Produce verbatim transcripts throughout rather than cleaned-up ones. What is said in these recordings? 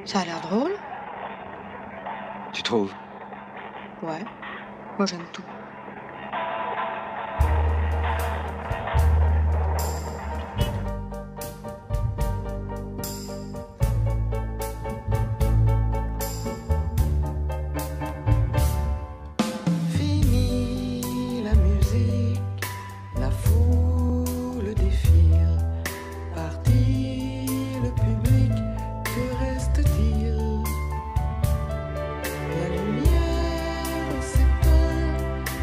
Ça a l'air drôle. Tu trouves? Ouais. Moi, j'aime tout. Fini la musique, la foule défile. Parti le public, que reste-t-il? La lumière s'éteint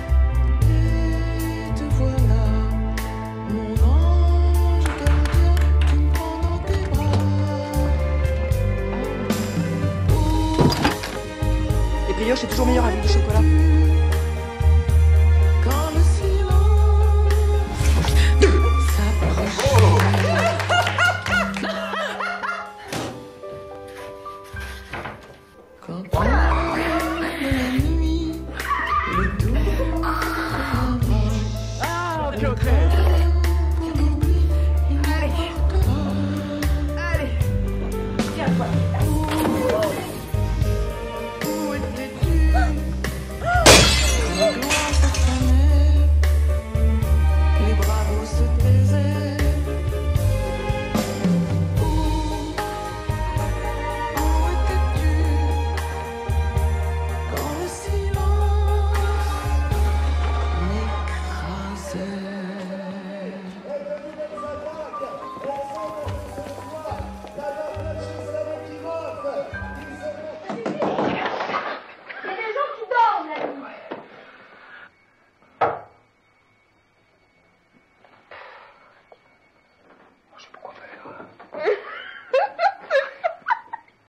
et te voilà, mon ange gardien, tu me prends dans tes bras. Les brioches, c'est toujours meilleur avec du chocolat.